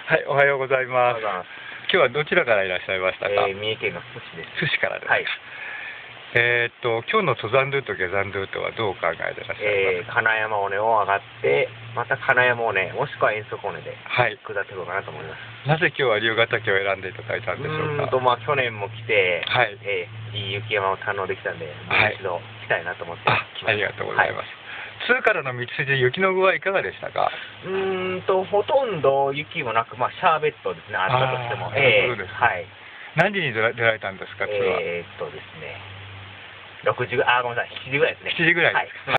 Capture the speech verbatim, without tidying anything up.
はい、おはようございます。 おはようございます。 今日はどちらからいらっしゃいましたか？ えー、三重県の津市です。 津市からですか。 はい。 えーっと今日の登山ルート下山ルートはどうお考えていらっしゃいますか？ えー、金山尾根を上がって、また金山尾根、もしくは遠足尾根ではい下っていこうかなと思います。 なぜ今日は龍ヶ岳を選んでいただいたんでしょうか？ うーんと、まあ、去年も来て、 はい、 えー、いい雪山を堪能できたんで、もうはい一度来たいなと思ってあ、 来ました。 ありがとうございます。 はい通からの道筋、雪の具合いかがでしたか？ うーんと、ほとんど雪もなく、まあ、シャーベットですね、あったとしても。 あーなるほどですねはい。 何時に出ら出られたんですか、ツアー？ えーっとですね、ろくじ、あ、ごめんなさい、しちじぐらいですね。 しちじぐらいですか。 はい